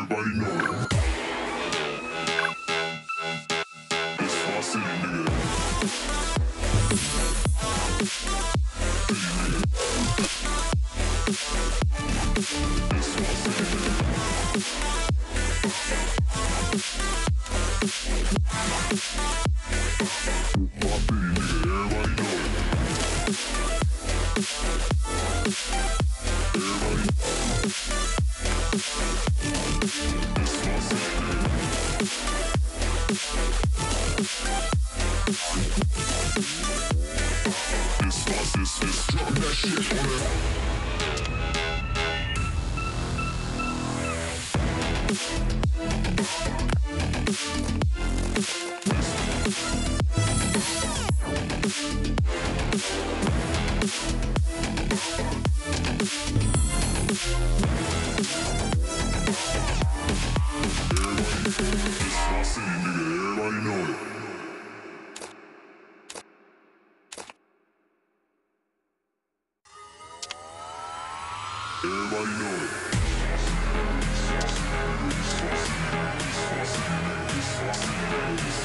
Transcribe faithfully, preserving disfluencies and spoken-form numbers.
Everybody know it. It's my city, nigga. City, nigga. It's my city, nigga. My city, nigga. Everybody know it. Everybody. It's my city, nigga. It's my city, drop that shit on it. Everybody know it. Everybody know it. It's my city, it's my city, it's my city, it's my city, it's my city, it's